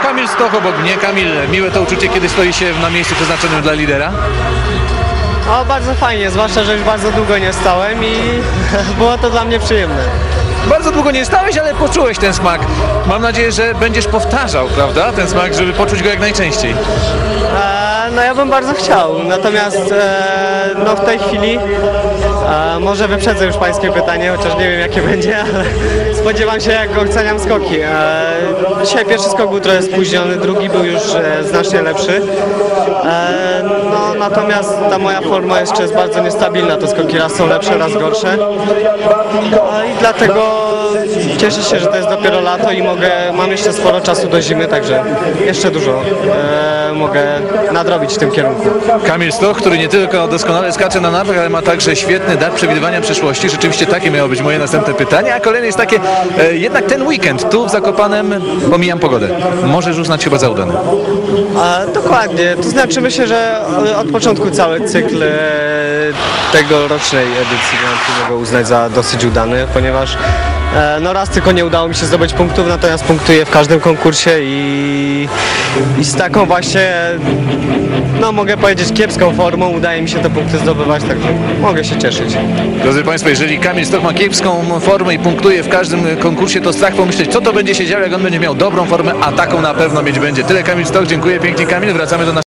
Kamil Stoch obok mnie. Kamil, miłe to uczucie, kiedy stoi się na miejscu przeznaczonym dla lidera? O, bardzo fajnie, zwłaszcza, że już bardzo długo nie stałem i było to dla mnie przyjemne. Bardzo długo nie stałeś, ale poczułeś ten smak. Mam nadzieję, że będziesz powtarzał, prawda, ten smak, żeby poczuć go jak najczęściej. No ja bym bardzo chciał, natomiast no w tej chwili może wyprzedzę już pańskie pytanie, chociaż nie wiem jakie będzie, ale spodziewam się, jak oceniam skoki. Dzisiaj pierwszy skok był trochę spóźniony, drugi był już znacznie lepszy. No, natomiast ta moja forma jeszcze jest bardzo niestabilna, te skoki raz są lepsze, raz gorsze. I dlatego cieszę się, że to jest dopiero lato i mam jeszcze sporo czasu do zimy, także jeszcze dużo mogę nadrobić w tym kierunku. Kamil Stoch, który nie tylko doskonale skacze na nartach, ale ma także świetny dar przewidywania przyszłości. Rzeczywiście takie miało być moje następne pytanie, a kolejne jest takie, jednak ten weekend tu w Zakopanem, pomijam pogodę, możesz uznać chyba za udany. Dokładnie, to znaczy myślę, że od początku cały cykl tegorocznej edycji mogę uznać za dosyć udany, ponieważ no raz tylko nie udało mi się zdobyć punktów, natomiast punktuję w każdym konkursie i z taką właśnie, no mogę powiedzieć, kiepską formą udaje mi się te punkty zdobywać, także mogę się cieszyć. Drodzy Państwo, jeżeli Kamil Stoch ma kiepską formę i punktuje w każdym konkursie, to strach pomyśleć, co to będzie się działo, jak on będzie miał dobrą formę, a taką na pewno mieć będzie. Tyle Kamil Stoch, dziękuję pięknie Kamil, wracamy do